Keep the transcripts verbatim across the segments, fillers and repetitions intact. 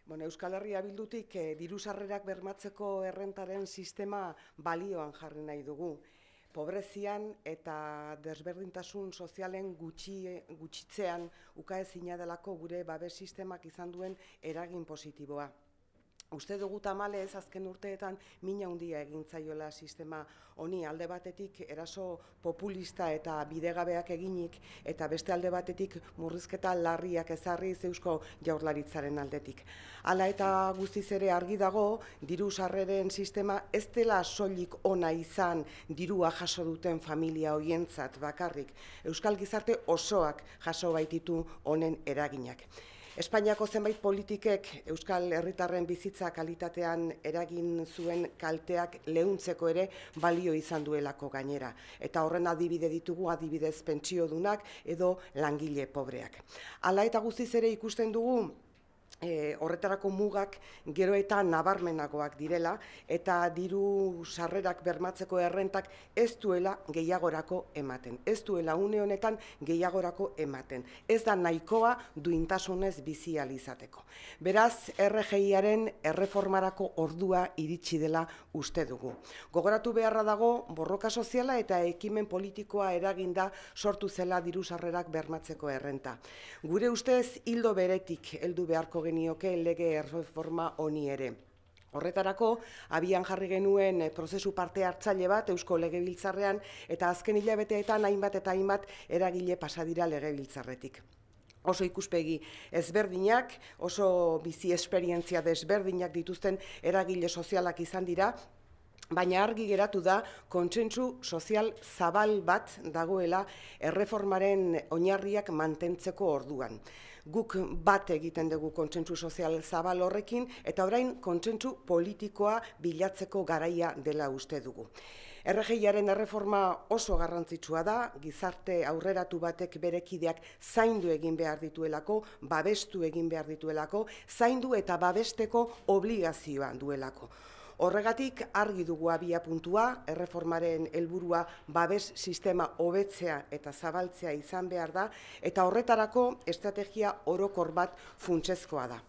Bueno, Euskal Herria Bildutik eh, diru sarrerak bermatzeko errentaren sistema balioan jarri nahi dugu. Pobrezian eta desberdintasun sozialen gutxi, gutxitzean ukaezina delako gure babes sistemak izan duen eragin positiboa. Uste dugu tamalez azken urteetan mina handia egin zaiola sistema honi, alde batetik eraso populista eta bidegabeak eginik, eta beste alde batetik murrizketa larriak ezarriz Eusko Jaurlaritzaren aldetik. Hala eta guztiz ere argi dago, diru sarreren sistema ez dela soilik ona izan dirua jaso duten familia hoientzat bakarrik. Euskal gizarte osoak jaso baititu honen eraginak. Espainiako zenbait politikek Euskal herritarren bizitza kalitatean eragin zuen kalteak leuntzeko ere balio izan duelako gainera. Eta horren adibide ditugu, adibidez pentsiodunak edo langile pobreak. Hala eta guztiz ere ikusten dugu, E, horretarako mugak gero eta nabarmenagoak direla eta diru sarrerak bermatzeko errentak ez duela gehiagorako ematen. Ez duela une honetan gehiagorako ematen. Ez da nahikoa duintasunez bizi ahal izateko. Beraz, R G I-aren erreformarako ordua iritsi dela uste dugu. Gogoratu beharra dago, borroka soziala eta ekimen politikoa eraginda sortu zela diru sarrerak bermatzeko errenta. Gure ustez hildo beretik heldu beharko genioke lege erreforma honi ere. Horretarako, abian jarri genuen prozesu parte hartzaile bat Eusko Legebiltzarrean eta azken hilabeteetan hainbat eta hainbat eragile pasadira Legebiltzarretik. Oso ikuspegi ezberdinak, oso bizi esperientzia desberdinak dituzten eragile sozialak izan dira, baina argi geratu da kontsentsu sozial zabal bat dagoela erreformaren oinarriak mantentzeko orduan. Guk bat egiten dugu kontsentsu sozial zabal horrekin eta orain kontsentsu politikoa bilatzeko garaia dela uste dugu. R G I-aren erreforma oso garrantzitsua da, gizarte aurreratu batek bere kideak zaindu egin behar dituelako, babestu egin behar dituelako, zaindu eta babesteko obligazioa duelako. Horregatik argi dugu abia puntua, erreformaren helburua babes sistema hobetzea eta zabaltzea izan behar da, eta horretarako estrategia orokor bat funtsezkoa da.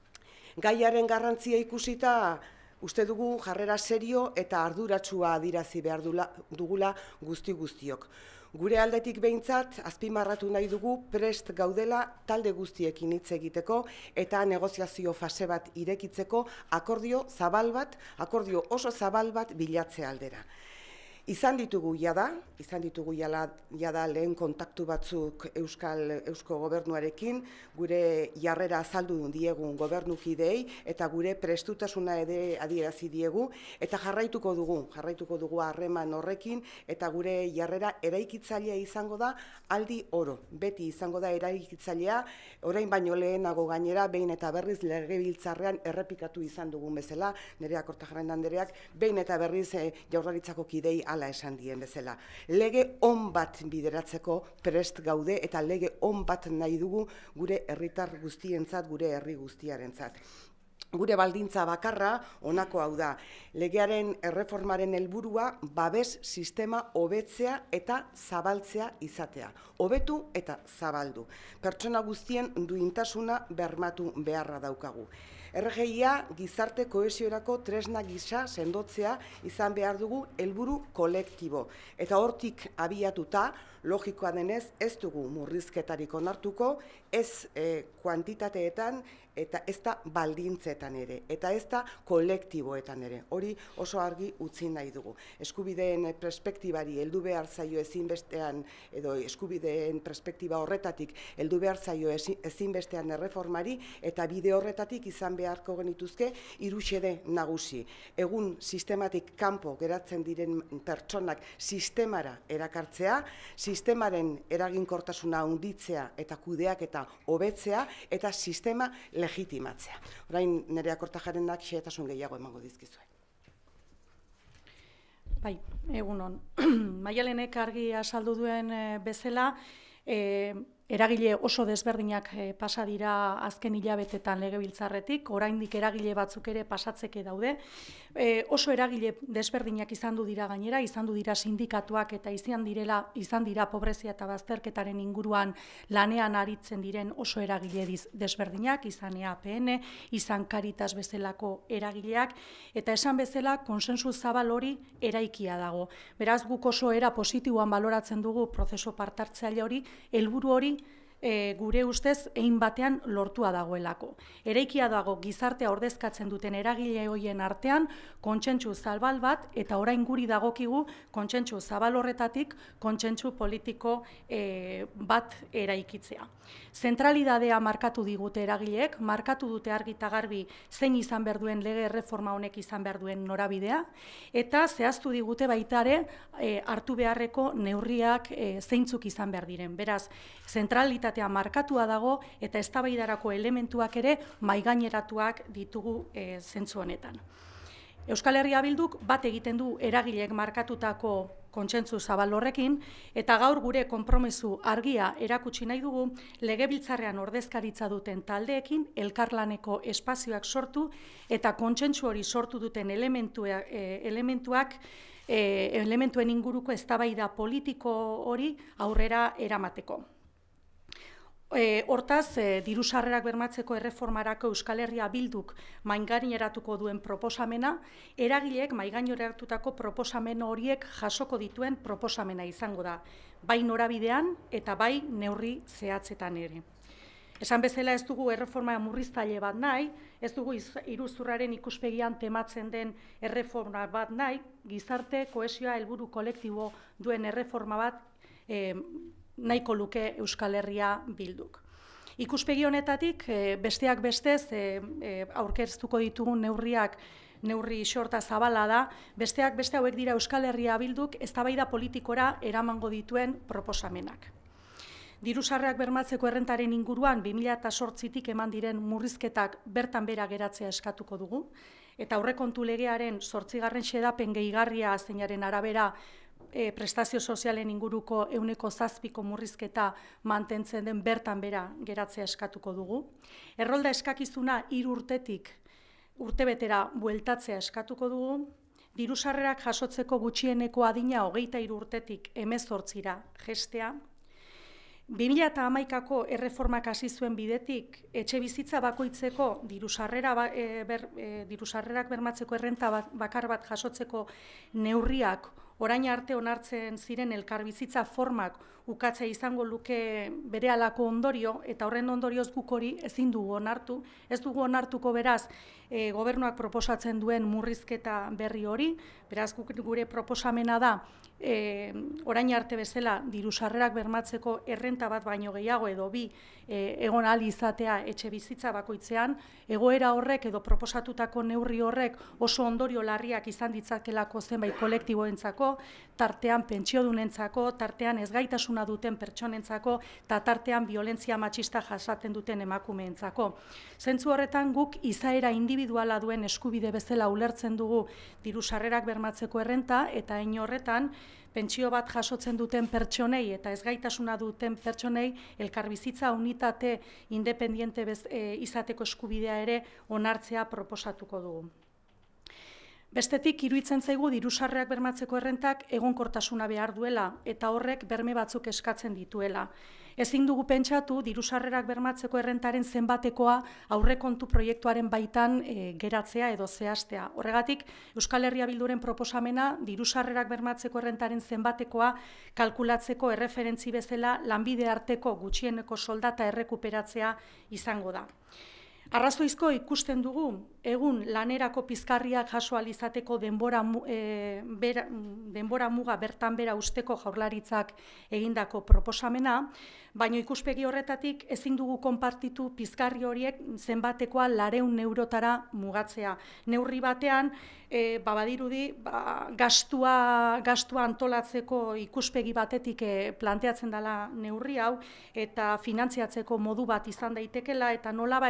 Gaiaren garrantzia ikusita, uste dugu jarrera serio eta arduratsua adirazi behar dugula guzti guztiok. Gure aldetik behintzat, azpimarratu nahi dugu prest gaudela talde guztiekin hitz egiteko eta negoziazio fase bat irekitzeko akordio zabal bat, akordio oso zabal bat bilatzea aldera. Izan ditugu jada, izan ditugu jala, jada lehen kontaktu batzuk Euskal Eusko Gobernuarekin, gure jarrera azaldu diegun gobernukideei eta gure prestutasuna ere adierazi diegu eta jarraituko dugu, jarraituko dugu harreman horrekin eta gure jarrera eraikitzailea izango da aldi oro. Beti izango da eraikitzailea, orain baino lehenago gainera behin eta berriz Legebiltzarrean errepikatu izan dugun bezala, Nerea Kortajarena andereak behin eta berriz eh, Jaurlaritzako kidei hala esan dien bezala. Lege on bat bideratzeko prest gaude eta lege on bat nahi dugu gure herritar guztientzat, gure herri guztiarentzat. Gure baldintza bakarra honako hau da, legearen erreformaren helburua babes sistema hobetzea eta zabaltzea izatea. Hobetu eta zabaldu. Pertsona guztien duintasuna bermatu beharra daukagu. R G I-a gizarte kohesiorako tresna gisa sendotzea izan behar dugu helburu kolektibo. Eta hortik abiatuta, logikoa denez, ez dugu murrizketarik onartuko, ez eh, kuantitateetan eta ez da baldintzetan ere, eta ez da kolektiboetan ere. Hori oso argi utzi nahi dugu. Eskubideen perspektibari heldu behar zaio ezinbestean, edo eskubideen perspektiba horretatik heldu behar zaio ezinbestean erreformari, eta bide horretatik izan beharko genituzke hiru xede nagusi. Egun sistematik kanpo geratzen diren pertsonak sistemara erakartzea, sistemaren eraginkortasuna handitzea eta kudeak eta hobetzea, eta sistema legitimatzea. Orain Nerea Kortajarenak xehetasun gehiago emango dizkizue. Bai, egunon. Maialenek argi azaldu duen bezala, eragile oso desberdinak e, pasa dira azken hilabetetan legebiltzarretik, oraindik eragile batzuk ere pasatzeke daude. E, oso eragile desberdinak izan du dira gainera, izan du dira sindikatuak eta izan direla, izan dira pobrezia eta bazterketaren inguruan lanean aritzen diren oso eragile desberdinak, izan E A P N, izan Caritas bezalako eragileak, eta esan bezala konsensu zabal hori eraikia dago. Beraz, guk oso era positiboan baloratzen dugu prozesu partartzaile hori, helburu hori E, gure ustez egin batean lortua dagoelako. Eraikia dago gizartea ordezkatzen duten eragile hoien artean kontsentsu zabal bat, eta orain guri dagokigu kontsentsu zabal horretatik kontsentsu politiko e, bat eraikitzea. Zentralidadea markatu digute eragileek, markatu dute argi eta garbi zein izan behar duen lege erreforma honek izan behar duen norabidea, eta zehaztu digute baita ere e, hartu beharreko neurriak e, zeintzuk izan behar diren. Beraz, zentralitatea markatua dago eta eztabaidarako elementuak ere mahaigaineratuak ditugu e, zentzu honetan. Euskal Herria Bilduk bat egiten du eragileek markatutako kontsentsu zabal horrekin, eta gaur gure konpromiso argia erakutsi nahi dugu legebiltzarrean ordezkaritza duten taldeekin elkarlaneko espazioak sortu eta kontsentsu hori sortu duten elementuak, e, elementuak e, elementuen inguruko eztabaida politiko hori aurrera eramateko. E, hortaz, e, diru sarrerak bermatzeko erreformarako Euskal Herria Bilduk maingaineratuko duen proposamena, eragileek maingaineratutako proposamen horiek jasoko dituen proposamena izango da, bai norabidean eta bai neurri zehatzetan ere. Esan bezala ez dugu erreforma murriztaile bat nahi, ez dugu iruzurraren ikuspegian tematzen den erreforma bat nahi, gizarte kohesioa helburu kolektibo duen erreforma bat e, nahiko luke Euskal Herria Bilduk. Ikuspegi honetatik, e, besteak bestez, e, e, aurkeztuko ditugun neurriak, neurri xorta zabala da, besteak beste hauek dira Euskal Herria Bilduk eztabaida politikora eramango dituen proposamenak. Diru sarrerak bermatzeko errentaren inguruan bi mila zortzitik eman diren murrizketak bertan bera geratzea eskatuko dugu, eta aurrekontu legearen zortzigarren xedapen gehigarria zeinaren arabera E, prestazio sozialen inguruko ehuneko zazpiko murrizketa mantentzen den bertan bera geratzea eskatuko dugu. Errolda eskakizuna hiru urtetik urtebetera bueltatzea eskatuko dugu. Diru sarrerak jasotzeko gutxieneko adina hogeita hiru urtetik hemezortzira jaistea. bi mila hamaikako erreformak hasi zuen bidetik etxe bizitza bakoitzeko diru sarrera ba, e, ber, e, diru sarrerak bermatzeko errenta bakar bat jasotzeko neurriak orain arte onartzen ziren elkarbizitza formak ukatzea izango luke berehalako ondorio, eta horren ondorioz guk hori ezin dugu onartu, ez dugu onartuko beraz e, gobernuak proposatzen duen murrizketa berri hori, beraz gure proposamena da e, orain arte bezala diru sarrerak bermatzeko errenta bat baino gehiago edo bi e, egon ahal izatea etxe bizitza bakoitzean, egoera horrek edo proposatutako neurri horrek oso ondorio larriak izan ditzakelako zenbait kolektiboentzako, tartean pentsiodunentzako, tartean ezgaitasuna duten pertsonentzako, eta tartean violentzia matxista jasaten duten emakumeentzako. Zentzu horretan guk izaera individuala duen eskubide bezala ulertzen dugu diru sarrerak bermatzeko errenta, eta hein horretan pentsio bat jasotzen duten pertsonei eta ezgaitasuna duten pertsonei elkarbizitza unitate independiente bez, e, izateko eskubidea ere onartzea proposatuko dugu. Bestetik, iruditzen zaigu diru sarrerak bermatzeko errentak egonkortasuna behar duela eta horrek berme batzuk eskatzen dituela. Ezin dugu pentsatu diru sarrerak bermatzeko errentaren zenbatekoa aurrekontu proiektuaren baitan e, geratzea edo zehaztea. Horregatik, Euskal Herria Bilduren proposamena diru sarrerak bermatzeko errentaren zenbatekoa kalkulatzeko erreferentzi bezala lanbide arteko gutxieneko soldata errekuperatzea izango da. Arrazoizko ikusten dugu, egun lanerako pizkarriak jaso ahal izateko denbora, e, bera, denbora muga bertan bera usteko Jaurlaritzak egindako proposamena, baina ikuspegi horretatik ezin dugu konpartitu pizkarri horiek zenbatekoa lareun eurotara mugatzea. Neurri batean, e, badirudi, ba, gastua, gastua antolatzeko ikuspegi batetik e, planteatzen dela neurri hau, eta finantziatzeko modu bat izan daitekela, eta nolabait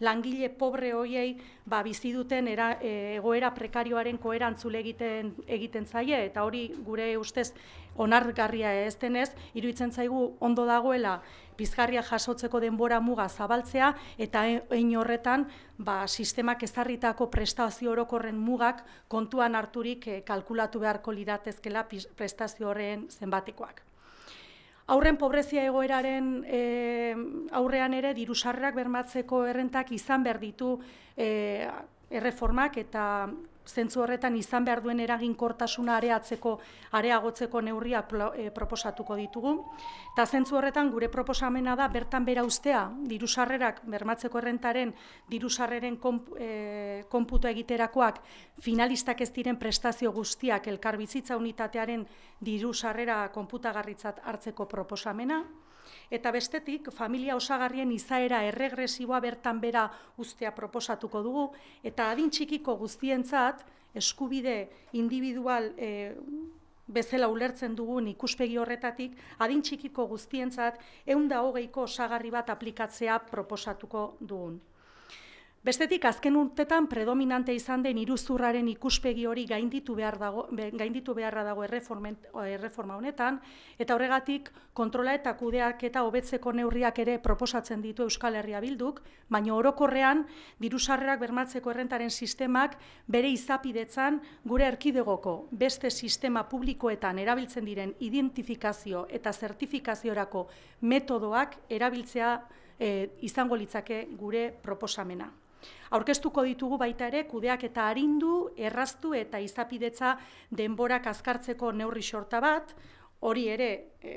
langile pobre hoiei ba, bizi duten era, e, egoera prekarioaren koerantzule egiten, egiten zaie, eta hori gure ustez onargarria ez denez, iruditzen zaigu ondo dagoela pizgarria jasotzeko denbora muga zabaltzea, eta hein horretan ba, sistemak ezarritako prestazio orokorren mugak kontuan harturik e, kalkulatu beharko liratezkela prestazio horren zenbatekoak. Haurren pobrezia egoeraren e, aurrean ere diru sarrerak bermatzeko errentak izan behar ditu e, erreformak eta zentzu horretan izan behar duen eraginkortasuna areatzeko, areagotzeko neurriak e, proposatuko ditugu. Eta zentzu horretan gure proposamena da bertan bera ustea diru sarrerak bermatzeko errentaren diru sarreren konp, e, konputo egiterakoak finalistak ez diren prestazio guztiak elkarbizitza unitatearen diru sarrera konputagarritzat hartzeko proposamena. Eta bestetik, familia osagarrien izaera erregresiboa bertan bera ustea proposatuko dugu, eta adin txikiko guztientzat, eskubide individual e, bezala ulertzen dugun ikuspegi horretatik, adin txikiko guztientzat ehun eta hogeiko osagarri bat aplikatzea proposatuko dugun. Bestetik, azken urtetan predominante izan den iruzurraren ikuspegi hori gainditu behar dago, gainditu beharra dago erreforma honetan, eta horregatik kontrola eta kudeaketa hobetzeko neurriak ere proposatzen ditu Euskal Herria Bilduk, baina orokorrean diru sarrerak bermatzeko errentaren sistemak bere izapidetzan gure erkidegoko beste sistema publikoetan erabiltzen diren identifikazio eta zertifikaziorako metodoak erabiltzea e, izango litzake gure proposamena. Aurkeztuko ditugu baita ere kudeak eta arindu, erraztu eta izapidetza denborak azkartzeko neurri sorta bat, hori ere e,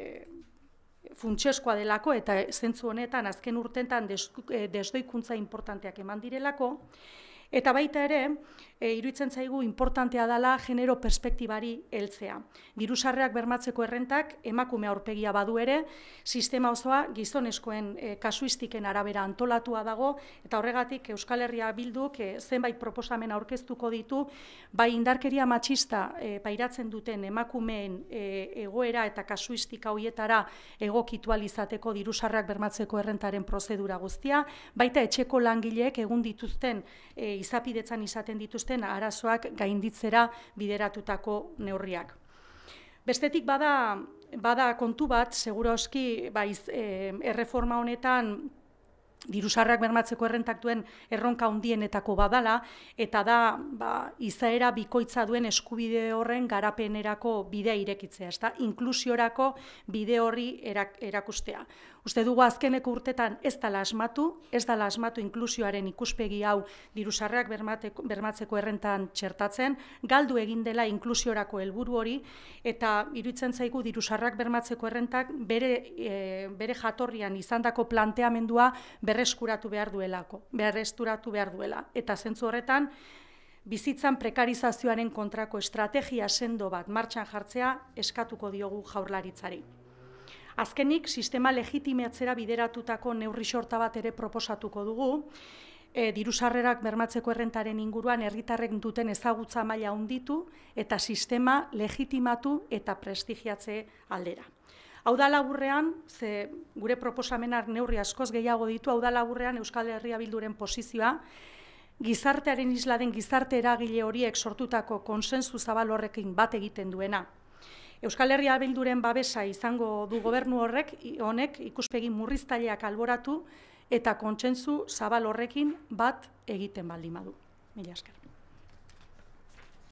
funtsezkoa delako eta zentzu honetan azken urteetan desdoikuntza importanteak eman direlako, eta baita ere, e, iruditzen zaigu importantea dela genero perspektibari heltzea. Diru sarrerak bermatzeko errentak emakume aurpegia badu ere, sistema osoa gizonezkoen e, kasuistiken arabera antolatua dago, eta horregatik Euskal Herria Bilduk e, zenbait proposamen aurkeztuko ditu, bai indarkeria matxista e, pairatzen duten emakumeen e, egoera eta kasuistika hoietara egokitu ahal izateko diru sarrerak bermatzeko errentaren prozedura guztia, baita etxeko langileek egun dituzten e, izapidetzan izaten dituzten arazoak gainditzera bideratutako neurriak. Bestetik bada, bada kontu bat, seguroski ba, e, erreforma honetan diru sarrerak bermatzeko errentak duen erronka handienetako badala, eta da ba, izaera bikoitza duen eskubide horren garapenerako bidea irekitzea, ezta? Inklusiorako bide horri erak, erakustea. Uste dugu azkeneko urtetan ez dela asmatu, ez dela asmatu inklusioaren ikuspegi hau diru sarrerak bermatzeko errentan txertatzen, galdu egin dela inklusiorako helburu hori, eta iruditzen zaigu diru sarrerak bermatzeko errentak bere, e, bere jatorrian izandako planteamendua berreskuratu behar duelako, berreskuratu behar duela. Eta zentzu horretan, bizitzan prekarizazioaren kontrako estrategia sendo bat martxan jartzea eskatuko diogu Jaurlaritzari. Azkenik, sistema legitimatzera bideratutako neurri sorta bat ere proposatuko dugu, e, diru sarrerak bermatzeko errentaren inguruan herritarrek duten ezagutza maila handitu eta sistema legitimatu eta prestigiatze aldera. Hau da laburrean, ze gure proposamenak neurri askoz gehiago ditu, hau da laburrean Euskal Herria Bilduren posizioa, gizartearen isla den gizarte eragile horiek sortutako konsensu zabal horrekin bat egiten duena. Euskal Herria Bilduren babesa izango du gobernu horrek, honek ikuspegi murriztaileak alboratu eta kontsentsu zabal horrekin bat egiten baldin badu. Mila esker.